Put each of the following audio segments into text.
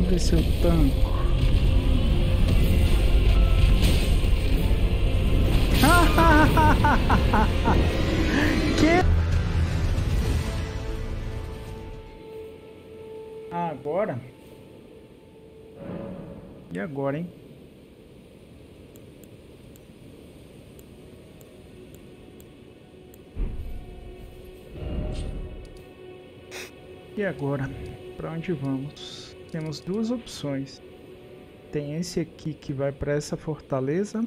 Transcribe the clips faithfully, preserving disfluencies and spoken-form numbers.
Vamos ver se eu tanco. Que? Ah, agora? E agora, hein? E agora? Para onde vamos? Temos duas opções. Tem esse aqui que vai para essa fortaleza.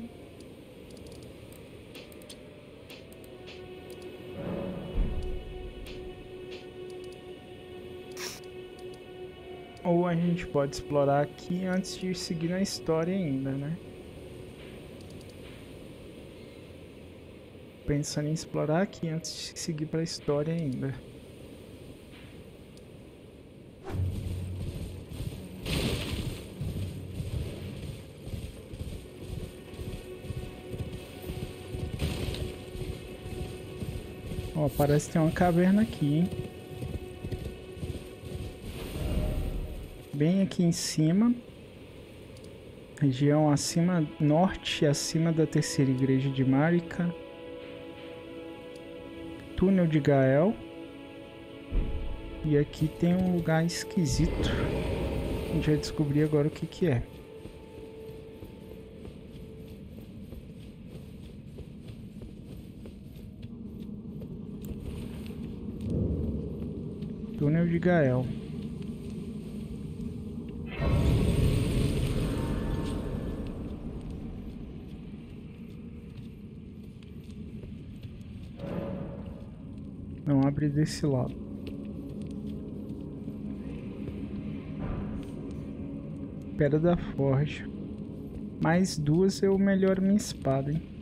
Ou a gente pode explorar aqui antes de seguir na história ainda, né? Pensando em explorar aqui antes de seguir para a história ainda. Ó, parece que tem uma caverna aqui, hein? Bem aqui em cima. Região acima, norte, acima da terceira igreja de Marika. Túnel de Gael. E aqui tem um lugar esquisito. A gente vai descobrir agora o que que é. Túnel de Gael. Não abre desse lado. Pedra da Forja. Mais duas eu melhoro minha espada, hein?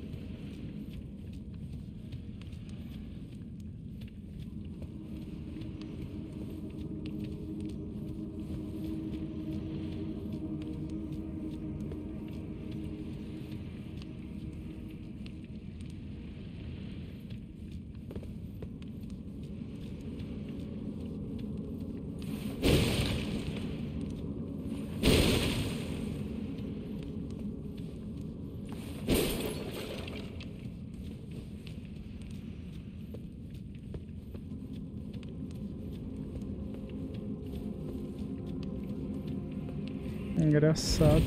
Engraçado.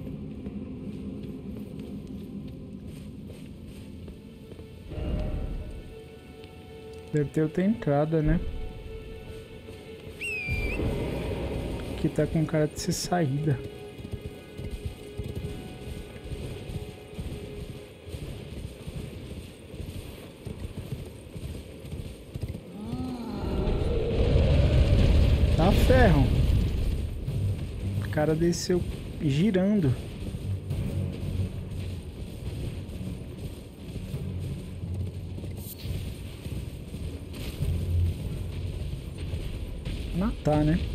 Deve ter outra entrada, né? Que tá com cara de ser saída. Tá ferro. O cara desceu girando. Matar, né?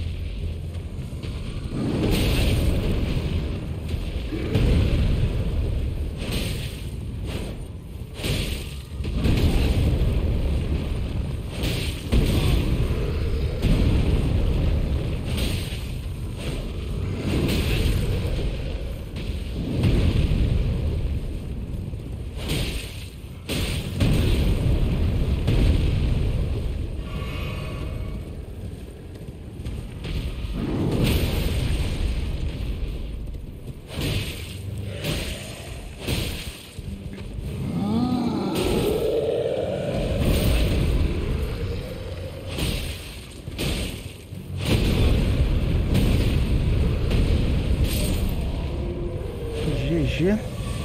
G G.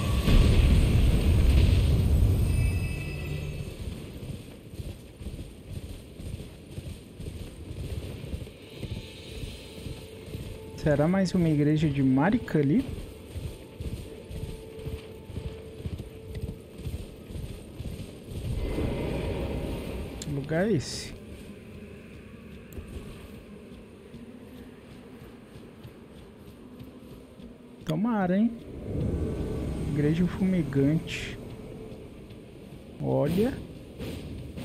Será mais uma igreja de Marika ali? Que lugar é esse? Tomara, hein? Igreja fumegante. Olha.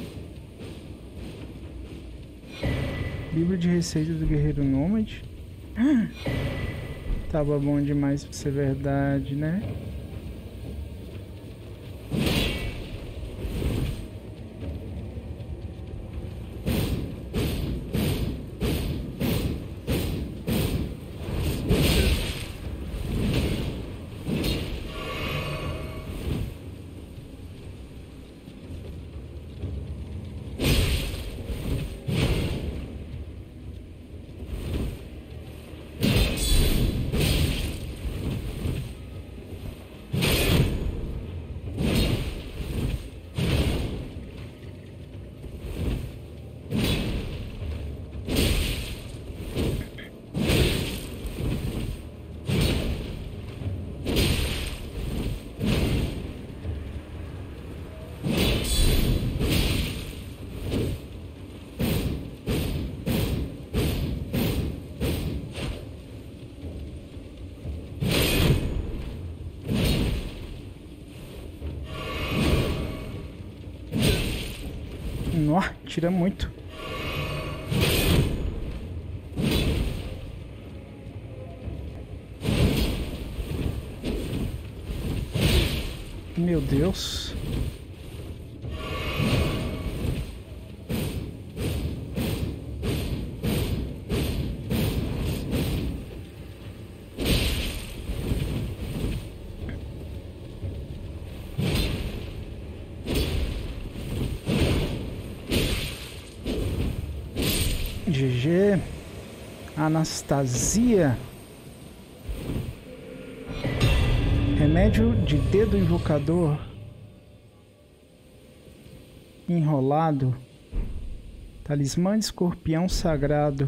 Livro de receita do guerreiro nômade. Tava bom demais pra ser verdade, né? Nó, tira muito. Meu Deus. G G. Anastasia. Remédio de dedo invocador. Enrolado. Talismã de escorpião sagrado.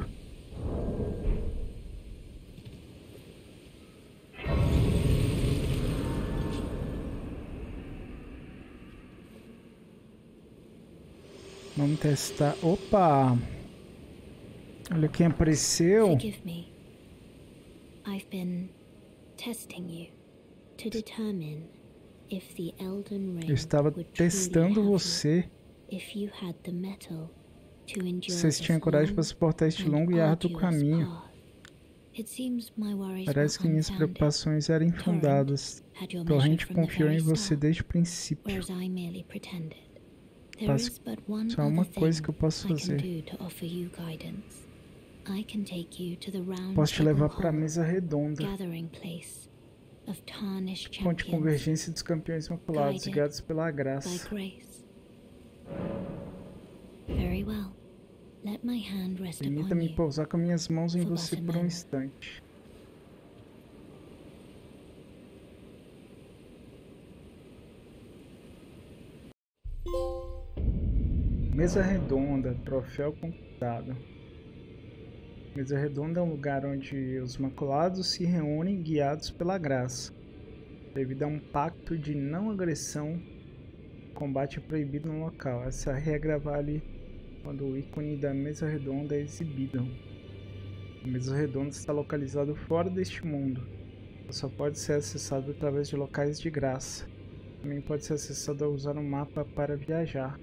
Vamos testar. Opa! Olha quem apareceu. Forgive me. I've been testing you to determine if the Elden Ring Eu estava would testando truly have você. you, if you had the metal to endure Vocês tinham this coragem para long suportar este and longo e árduo arduous caminho. path. It seems my worries Parece que were minhas unfounded. preocupações eram infundadas. Had your measure Torrente from the confiou em very você start, desde o princípio. whereas I merely pretended. There Mas is but one só há uma other coisa thing que eu posso I can fazer. do to offer you guidance. I can take you to the round Posso te table levar para a hall, mesa redonda. gathering place of tarnished Ponte champions convergência dos campeões maculados, guided guiados pela by graça. grace. Very well. Let my hand rest upon Permita-me you. pousar com minhas mãos em for você but a por um moment. instante. Mesa redonda, troféu conquistado. Mesa redonda é um lugar onde os maculados se reúnem guiados pela graça. Devido a um pacto de não agressão, combate é proibido no local. Essa regra vale quando o ícone da mesa redonda é exibido. A mesa redonda está localizada fora deste mundo. Ela só pode ser acessada através de locais de graça. Também pode ser acessada ao usar um mapa para viajar.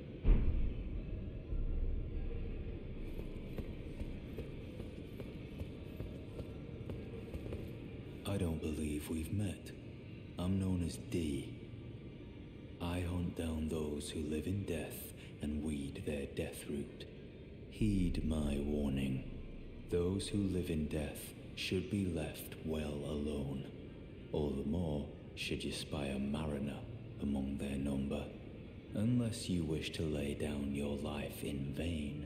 I don't believe we've met. I'm known as D. I hunt down those who live in death and weed their death root. Heed my warning. Those who live in death should be left well alone. All the more should you spy a mariner among their number, unless you wish to lay down your life in vain.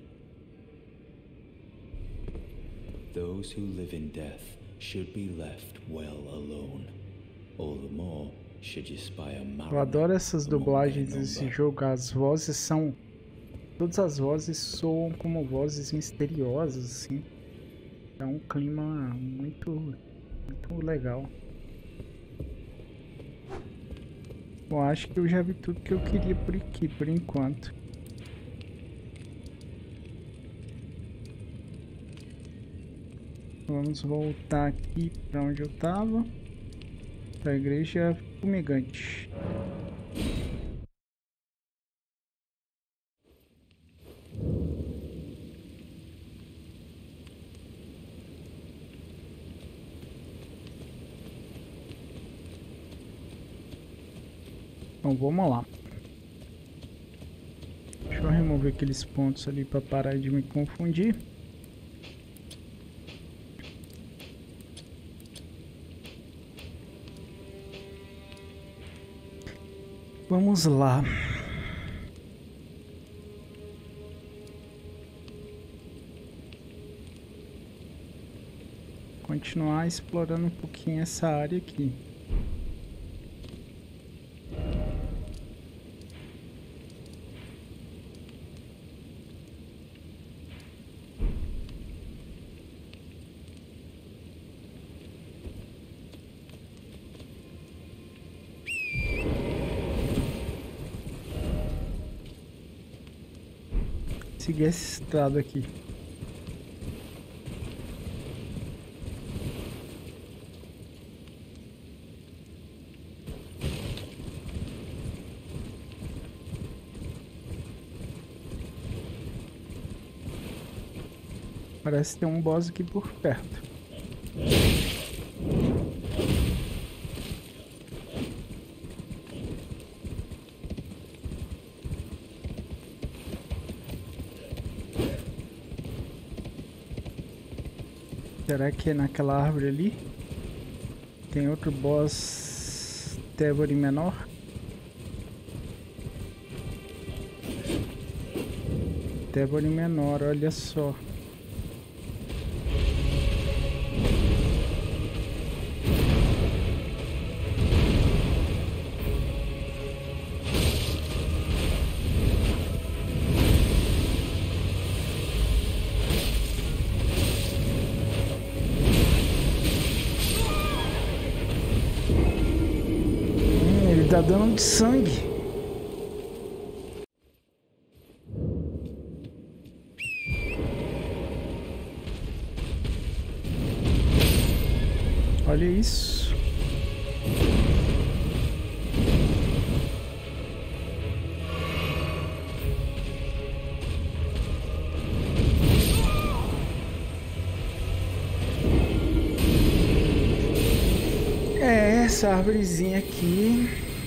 Those who live in death should be left well alone. All the more should you spy a mariner. Eu adoro essas among dublagens their desse number. jogo. As vozes são... Todas as vozes soam como vozes misteriosas, assim. É um clima muito, muito legal. Bom, acho que eu já vi tudo que eu queria por aqui, por enquanto. Vamos voltar aqui para onde eu estava. Para a igreja fumegante. Então vamos lá. Deixa eu remover aqueles pontos ali para parar de me confundir. Vamos lá. Continuar explorando um pouquinho essa área aqui. Seguir essa estrada aqui. Parece ter um boss aqui por perto. Será que é naquela árvore ali? Tem outro boss Tevori menor? Tevori menor, olha só. Tá dando de sangue. Olha isso. É, essa árvorezinha aqui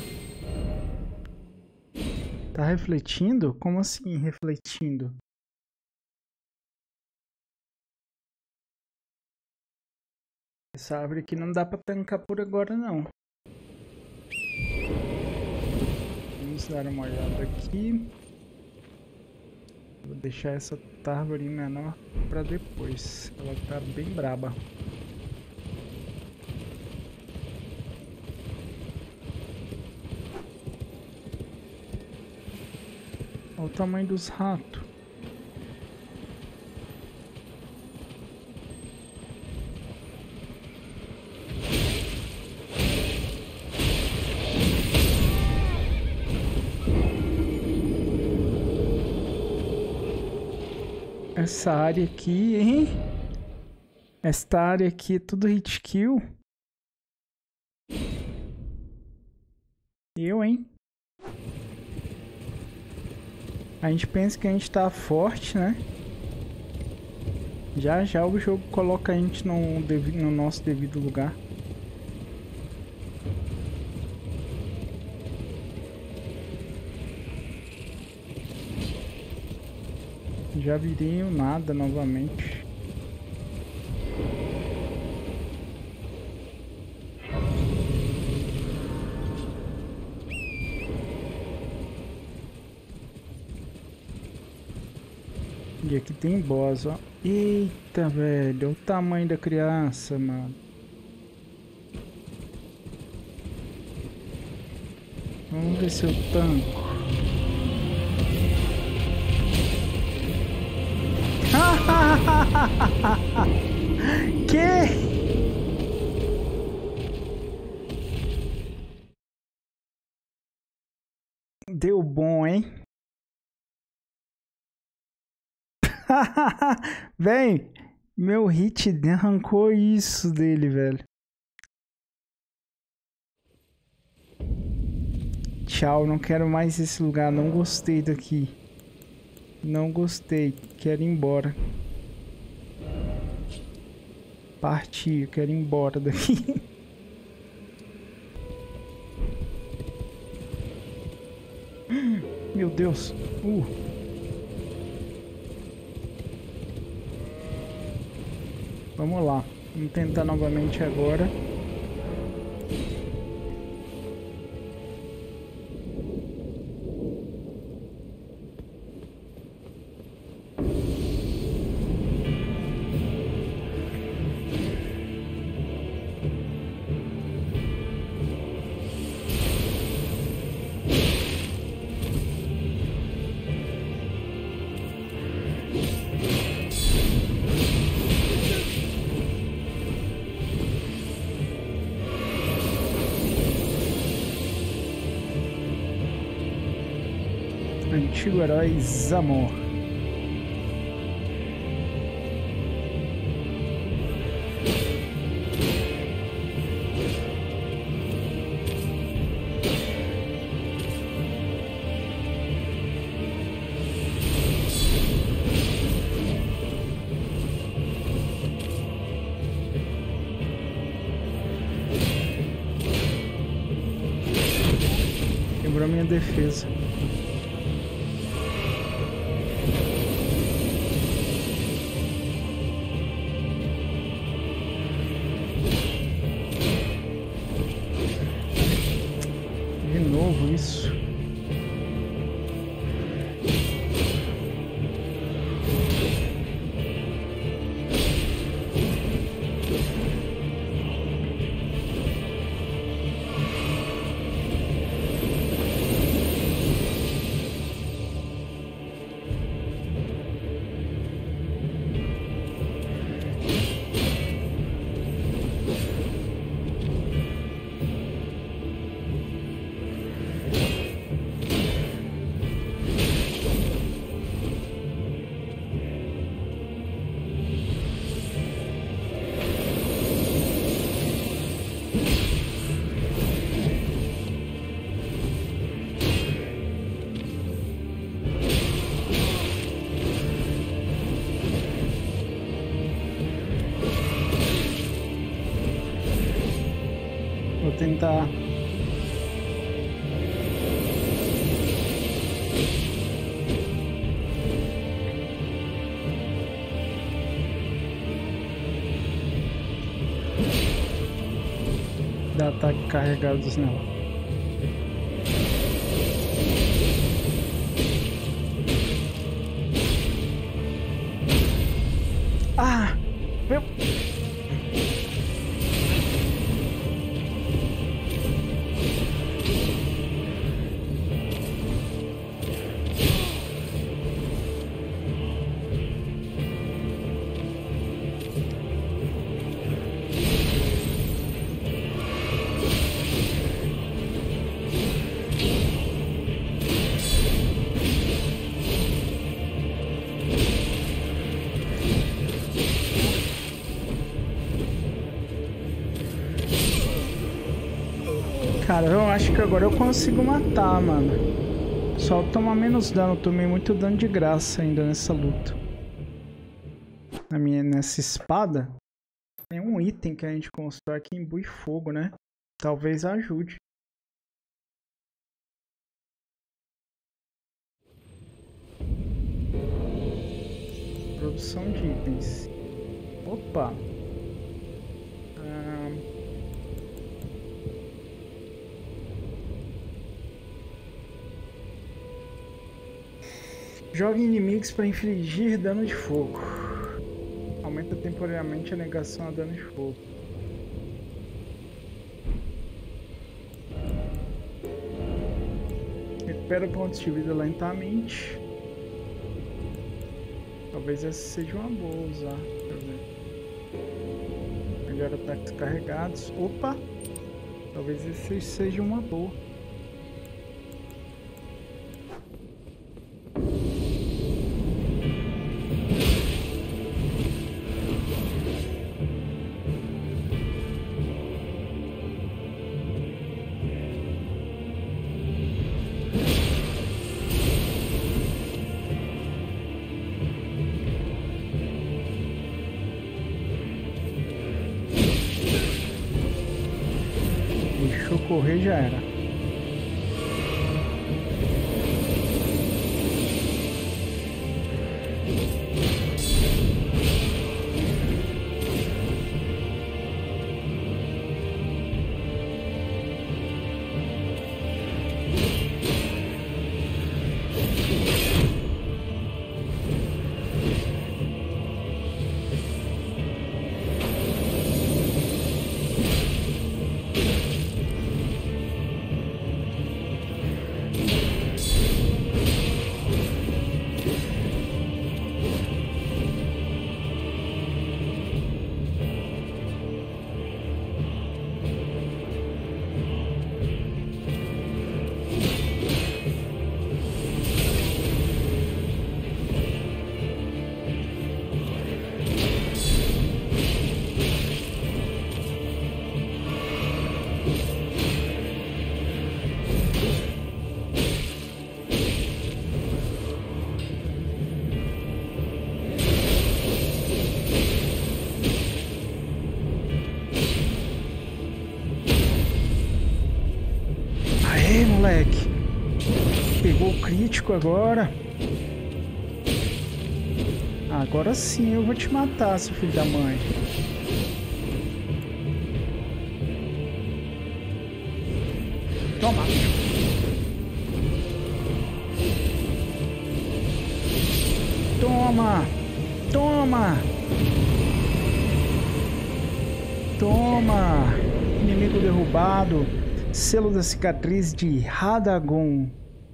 tá refletindo? Como assim refletindo? Essa árvore aqui não dá pra tancar por agora não. Vamos dar uma olhada aqui. Vou deixar essa árvore menor pra depois. Ela tá bem braba. Olha o tamanho dos ratos. Essa área aqui, hein? Esta área aqui é tudo hit kill. Eu, hein? A gente pensa que a gente tá forte, né? Já já o jogo coloca a gente no, no nosso devido lugar. Já virei o nada novamente. E aqui tem boss, ó. Eita, velho. Olha o tamanho da criança, mano. Vamos ver se eu tanco. Que? Deu bom, hein? Véi, meu hit arrancou isso dele, velho. Tchau, não quero mais esse lugar, não gostei daqui. Não gostei, quero ir embora. Parti, eu quero ir embora daqui. Deus. Uh. Vamos lá. Vamos tentar novamente agora. Antigo herói Zamor. Quebrou minha defesa. Isso. Vou tentar. Dar ataque carregados nela. Ah! Meu... Cara, eu acho que agora eu consigo matar, mano. Só tomar menos dano. Tomei muito dano de graça ainda nessa luta. Na minha, nessa espada. Tem um item que a gente constrói que imbui fogo, né? Talvez ajude. Produção de itens. Opa! Ah... Joga inimigos para infligir dano de fogo. Aumenta temporariamente a negação a dano de fogo. Recupera pontos de vida lentamente. Talvez essa seja uma boa usar. Melhor ataques carregados. Opa! Talvez esse seja uma boa. Deixou correr, já era. crítico agora. Agora sim eu vou te matar, seu filho da mãe. Toma. Toma. Toma. Toma. Inimigo derrubado. Selo da cicatriz de Radagon.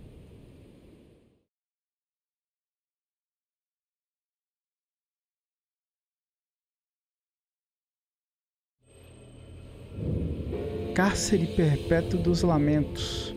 Cárcere perpétuo dos lamentos.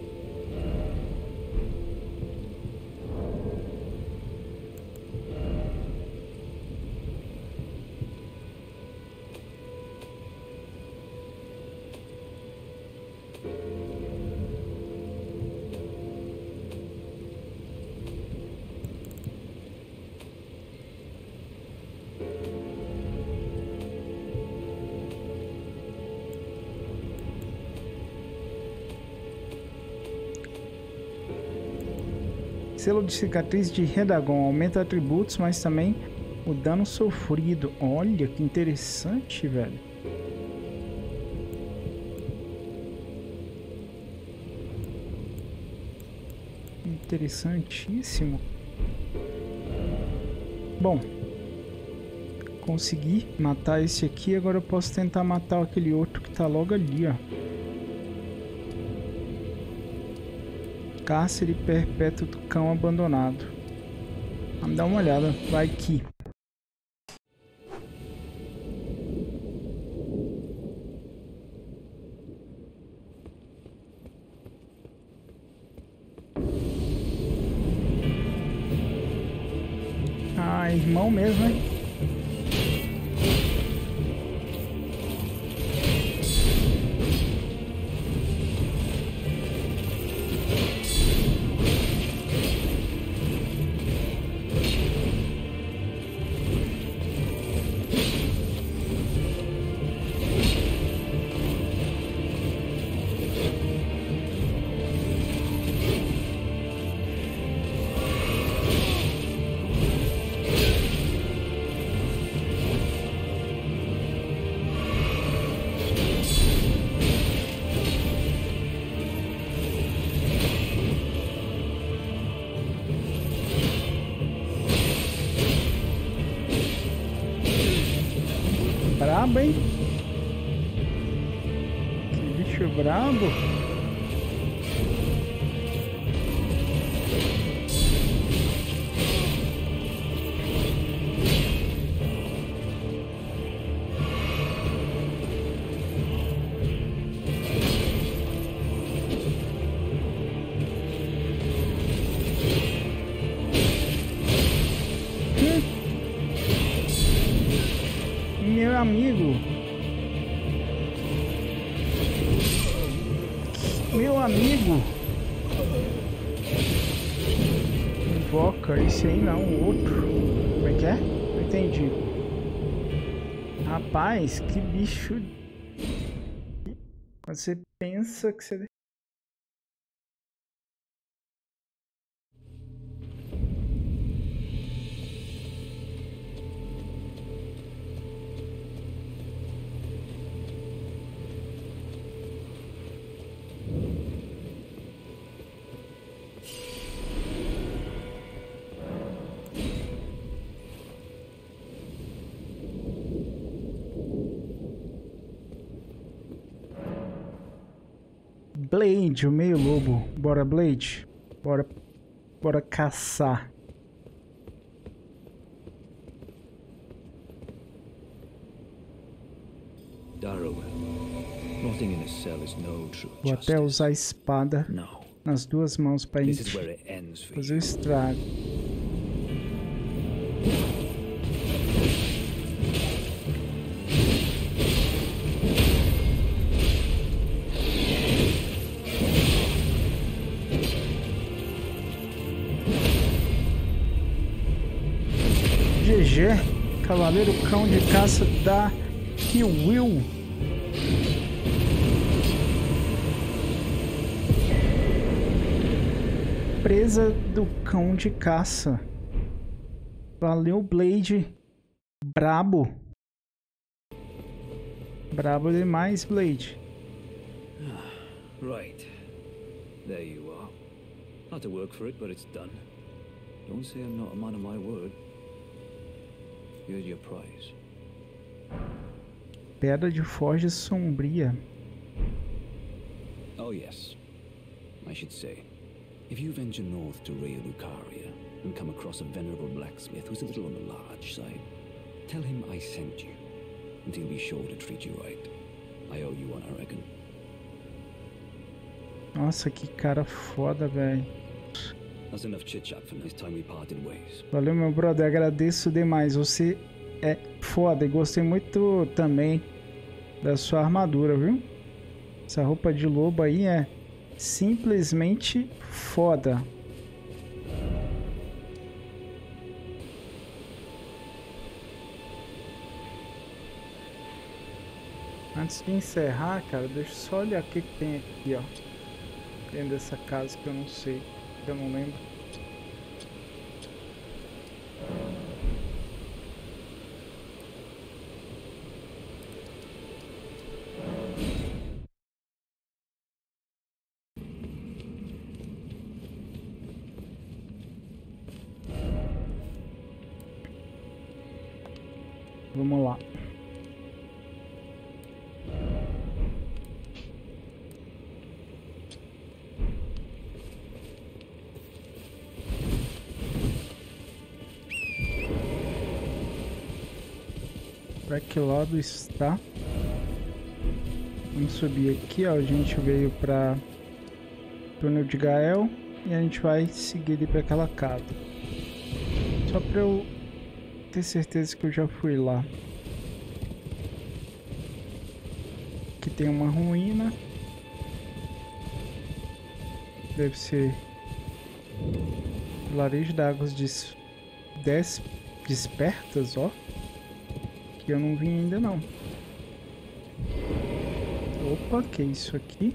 Selo de cicatriz de Radagon aumenta atributos, mas também o dano sofrido. Olha que interessante, velho. Interessantíssimo. Bom, consegui matar esse aqui. Agora eu posso tentar matar aquele outro que tá logo ali, ó. Cárcere perpétuo do cão abandonado. Vamos dar uma olhada. Vai aqui. Ah, irmão mesmo, hein? Brabo, hein? Que bicho brabo. Meu amigo. Meu amigo. Invoca esse aí não, o outro. Como é que é? Não entendi. Rapaz, que bicho. Quando você pensa que você... Blade, o meio lobo. Bora, Blade. Bora, bora caçar. Vou até usar a espada nas duas mãos para gente fazer o estrago. G G, Cavaleiro Cão de Caça da Kill. presa do cão de caça. Valeu, Blade. Brabo. Brabo demais, Blade. Right. There you are. Had to work for it, but it's done. Don't say I'm not a man of my word. Here's your prize. Pedra de forja sombria. Oh yes. I should say, if you venture north to Raya Lucaria and come across a venerable blacksmith who's a little on the large side, tell him I sent you, and he'll be sure to treat you right. I owe you one, I reckon. Nossa, que cara foda, velho. That's enough chit-chat for this time we parted ways. Valeu, meu brother. Agradeço demais. Você é foda. E gostei muito também da sua armadura, viu? Essa roupa de lobo aí é simplesmente foda. Antes de encerrar, cara, deixa eu só olhar o que, que tem aqui, ó. Dentro dessa casa que eu não sei, que eu não lembro. Vamos lá. Para que lado está? Vamos subir aqui, ó. A gente veio para túnel de Gael e a gente vai seguir ali para aquela casa. Só para eu ter certeza que eu já fui lá. Aqui tem uma ruína. Deve ser vilarejo de águas des... Des... despertas, ó. Que eu não vi ainda não. Opa, que é isso aqui?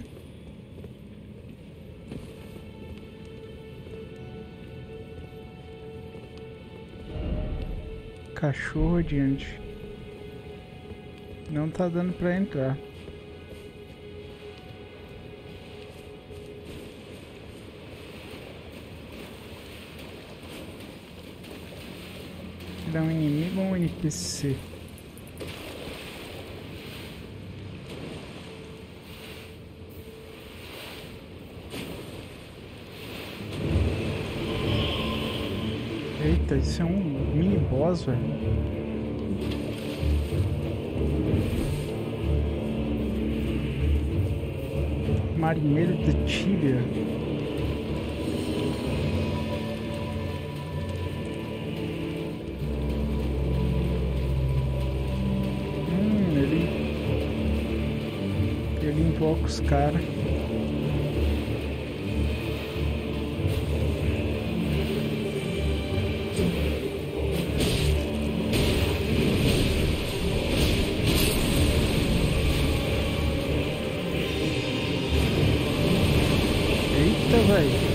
Cachorro adiante. Não tá dando pra entrar. Será um inimigo ou um N P C? Eita, isso é um mini boss, velho. Marinheiro de Tíbia. Hum, ele... Ele invoca os caras. Velho.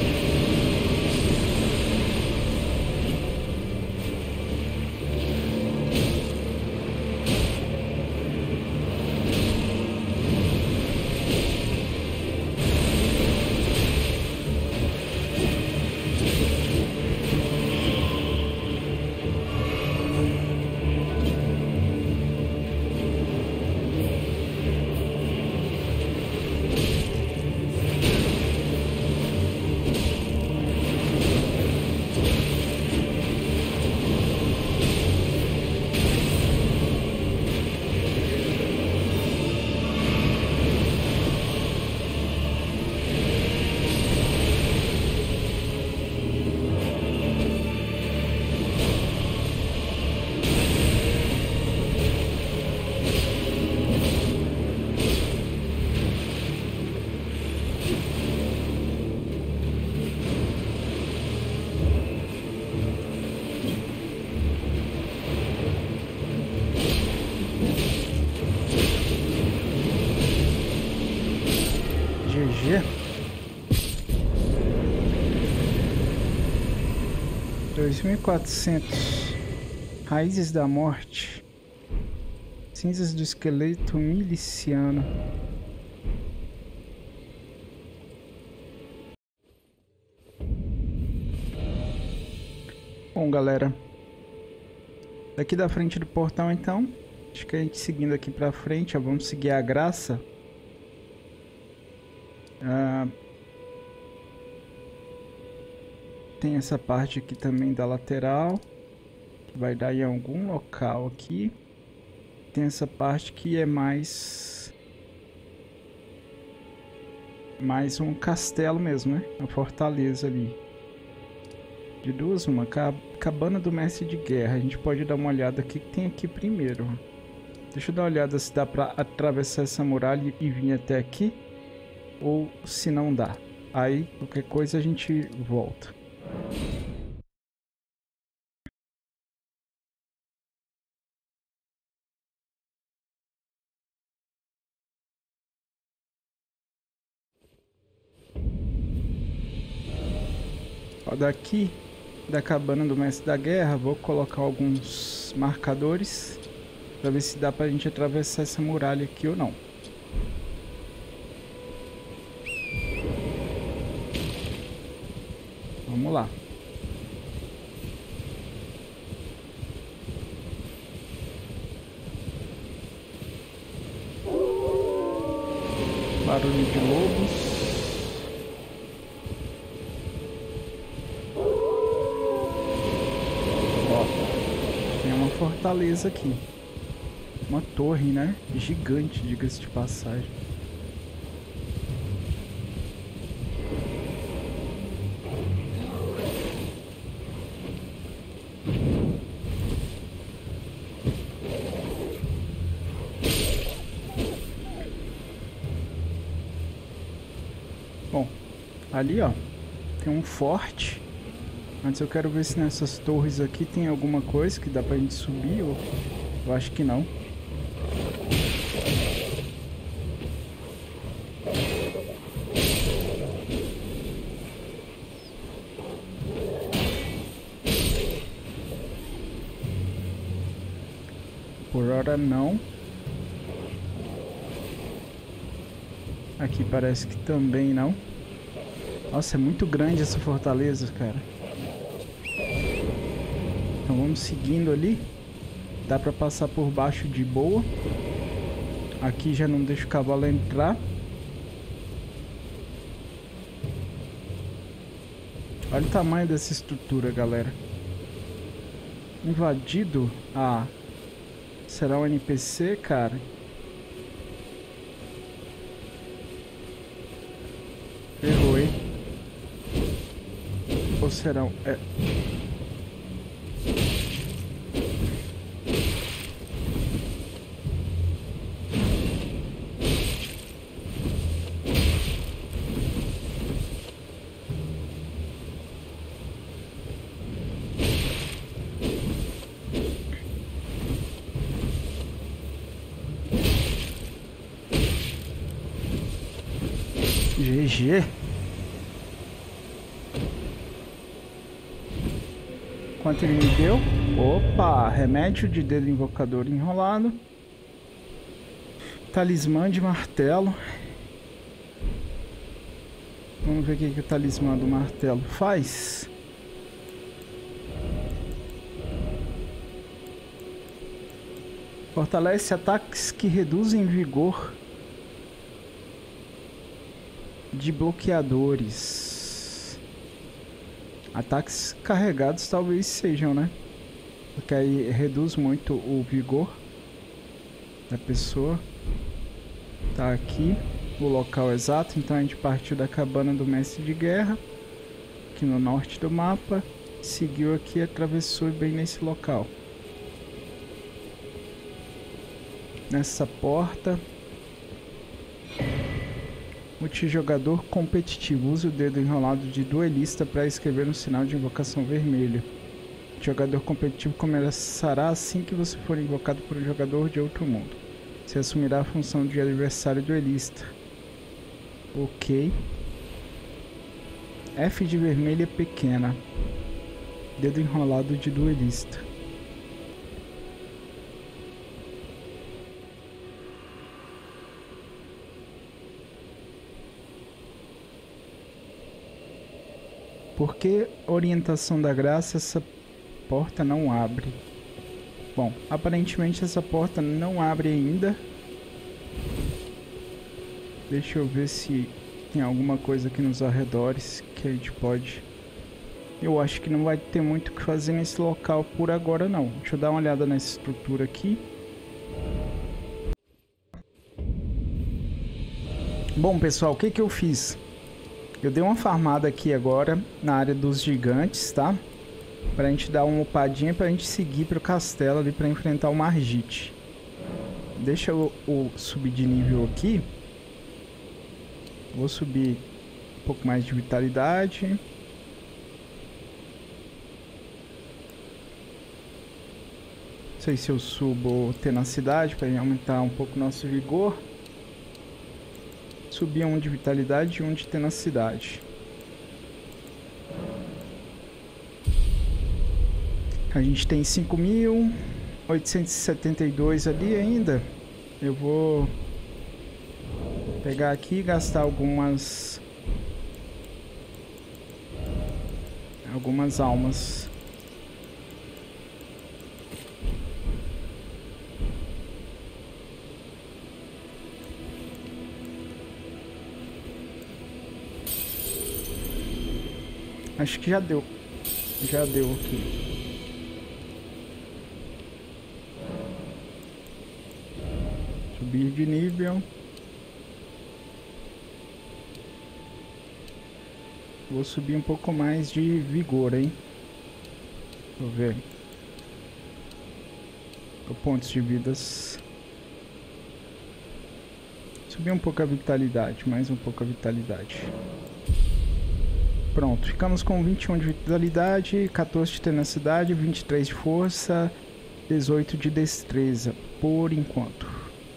G G. dois mil e quatrocentos. Raízes da morte. Cinzas do esqueleto miliciano. Bom, galera, daqui da frente do portal, então, acho que a gente seguindo aqui pra frente, ó, vamos seguir a graça. Ah, tem essa parte aqui também da lateral, que vai dar em algum local aqui. Tem essa parte que é mais... mais um castelo mesmo, né? Uma fortaleza ali. De duas, uma cabana do mestre de guerra. A gente pode dar uma olhada aqui que tem aqui primeiro. Deixa eu dar uma olhada se dá pra atravessar essa muralha e vir até aqui. Ou se não dá. Aí, qualquer coisa a gente volta. Ó, daqui da cabana do mestre da guerra, vou colocar alguns marcadores para ver se dá pra gente atravessar essa muralha aqui ou não. Vamos lá. Barulho de lobos. Fortaleza aqui, uma torre, né? Gigante, diga-se de passagem. Bom, ali ó, tem um forte. Antes eu quero ver se nessas torres aqui tem alguma coisa que dá pra gente subir, ou eu acho que não. Por hora não. Aqui parece que também não. Nossa, é muito grande essa fortaleza, cara. Então vamos seguindo ali. Dá pra passar por baixo de boa. Aqui já não deixa o cavalo entrar. Olha o tamanho dessa estrutura, galera. Invadido? Ah, será um N P C, cara? Errou, hein? Ou será um... É... G G. Quanto ele me deu? Opa, remédio de dedo invocador enrolado. Talismã de martelo. Vamos ver o que, que o talismã do martelo faz. Fortalece ataques que reduzem vigor de bloqueadores. Ataques carregados talvez sejam, né? Porque aí reduz muito o vigor da pessoa. Tá aqui o local exato. Então a gente partiu da cabana do mestre de guerra, aqui no norte do mapa. Seguiu aqui e atravessou bem nesse local. Nessa porta. Multijogador competitivo. Use o dedo enrolado de duelista para escrever um sinal de invocação vermelho. O jogador competitivo começará assim que você for invocado por um jogador de outro mundo. Você assumirá a função de adversário duelista. Ok. F de vermelho é pequena. Dedo enrolado de duelista. Por que orientação da graça essa porta não abre? Bom, aparentemente essa porta não abre ainda. Deixa eu ver se tem alguma coisa aqui nos arredores que a gente pode... Eu acho que não vai ter muito o que fazer nesse local por agora não. Deixa eu dar uma olhada nessa estrutura aqui. Bom, pessoal, o que que eu fiz? Eu dei uma farmada aqui agora na área dos gigantes, tá? Pra gente dar uma upadinha pra gente seguir pro castelo ali pra enfrentar o Margit. Deixa eu, eu subir de nível aqui. Vou subir um pouco mais de vitalidade. Não sei se eu subo tenacidade para aumentar um pouco o nosso vigor. Subir um de vitalidade e um de tenacidade. A gente tem cinco mil oitocentos e setenta e dois ali ainda. Eu vou pegar aqui e gastar algumas algumas almas. Acho que já deu. Já deu aqui. Subir de nível. Vou subir um pouco mais de vigor, hein? Deixa eu ver. Pontos de vidas. Subir um pouco a vitalidade. Mais um pouco a vitalidade. Pronto, ficamos com vinte e um de vitalidade, quatorze de tenacidade, vinte e três de força, dezoito de destreza, por enquanto.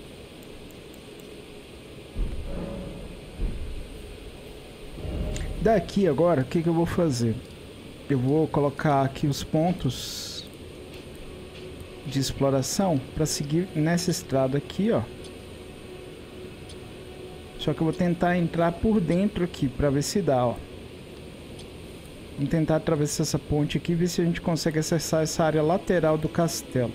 Daqui agora, o que, que eu vou fazer? Eu vou colocar aqui os pontos de exploração para seguir nessa estrada aqui, ó. Só que eu vou tentar entrar por dentro aqui para ver se dá, ó. Vamos tentar atravessar essa ponte aqui e ver se a gente consegue acessar essa área lateral do castelo.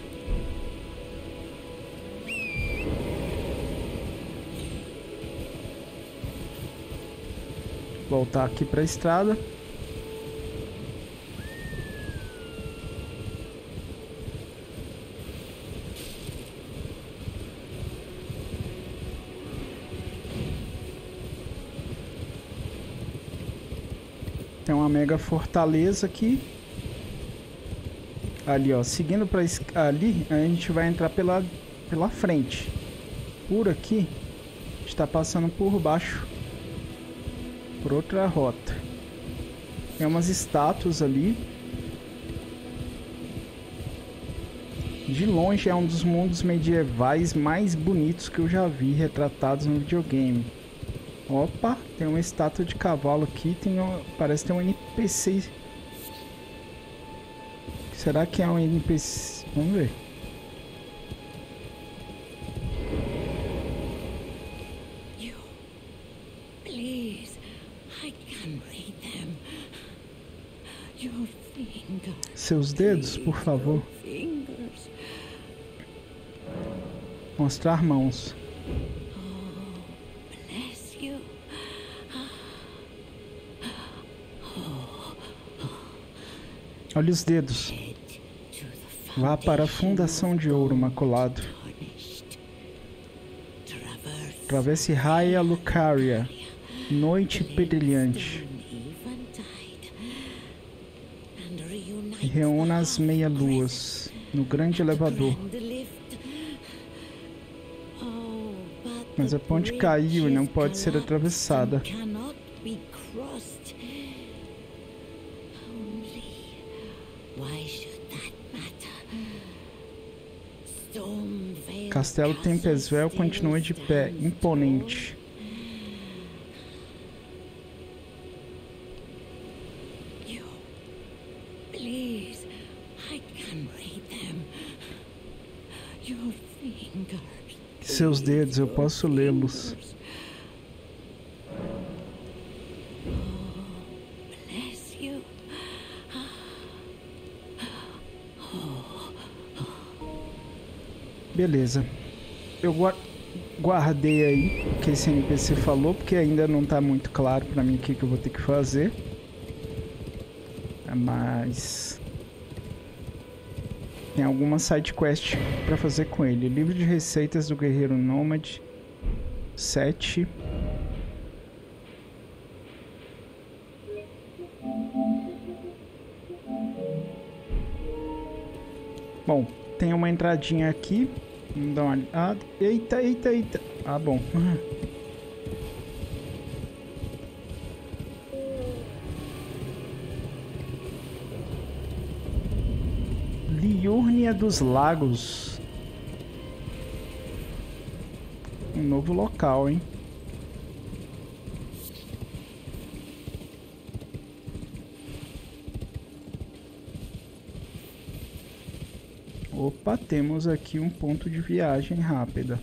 Voltar aqui para a estrada. Tem uma mega fortaleza aqui. Ali, ó. Seguindo para ali, a gente vai entrar pela, pela frente. Por aqui, a gente está passando por baixo. Por outra rota. Tem umas estátuas ali. De longe é um dos mundos medievais mais bonitos que eu já vi retratados no videogame. Opa, tem uma estátua de cavalo aqui, tem um, parece ter um N P C. Será que é um N P C? Vamos ver. You, please, I can read them. Your fingers. Seus dedos, por favor. Fingers. Mostrar mãos. Olha os dedos. Vá para a Fundação de Ouro Maculado. Atravesse Raia Lucaria. Noite brilhante. E reúna as meia-luas no grande elevador. Mas a ponte caiu e não pode ser atravessada. Castelo Tempestvel continua de pé, imponente. Please. Seus dedos, eu posso lê-los. Beleza. Eu guardei aí o que esse N P C falou, porque ainda não tá muito claro pra mim o que, que eu vou ter que fazer. Mas... tem alguma side quest pra fazer com ele. Livro de receitas do guerreiro nômade. sete. Bom, tem uma entradinha aqui. Vamos dar uma olhada. Eita, eita, eita. Ah, bom. Liúrnia dos Lagos. Um novo local, hein? Opa, temos aqui um ponto de viagem rápida.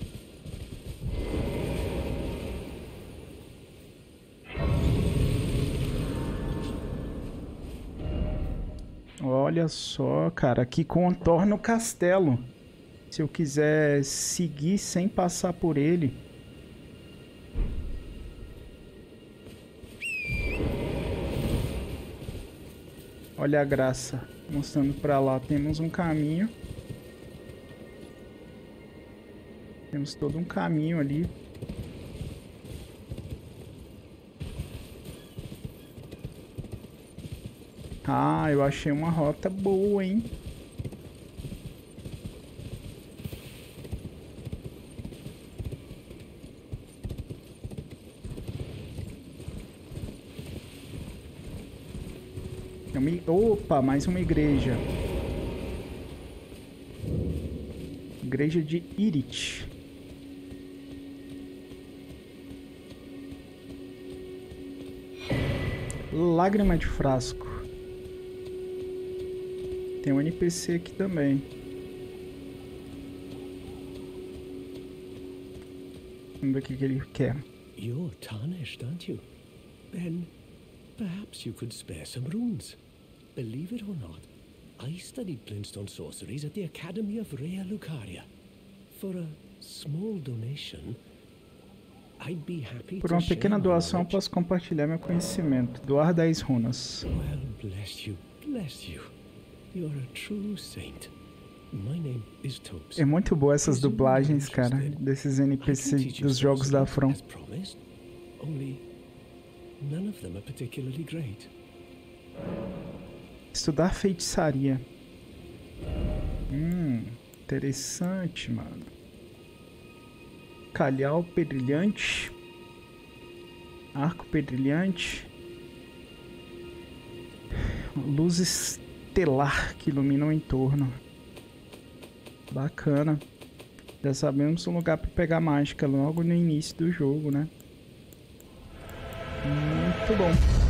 Olha só, cara, aqui contorna o castelo. Se eu quiser seguir sem passar por ele. Olha a graça. Mostrando pra lá, temos um caminho. Temos todo um caminho ali. Ah, eu achei uma rota boa, hein? Opa, mais uma igreja. Igreja de Yrith. Lágrima de frasco. Tem um N P C aqui também. Vamos ver o que que ele quer. You're tarnished, aren't you? Then perhaps you could spare some runes. Believe it or not, I studied Glintstone sorceries at the Academy of Rea Lucaria. For a small donation, I'd be happy Por uma to pequena share my doação, eu knowledge. posso compartilhar meu conhecimento. Doar dez runas. Well, bless you, bless you. You're a true saint. My name is Topes. É muito boa essas Presumably dublagens, cara, interested. desses I N can P C teach you dos jogos da sorcery, From. as promised. Only none of them are particularly great. Estudar feitiçaria. Hum, interessante, mano. Calhau pedrilhante. Arco pedrilhante. Luz estelar que ilumina o entorno. Bacana. Já sabemos um lugar para pegar mágica logo no início do jogo, né? Muito bom.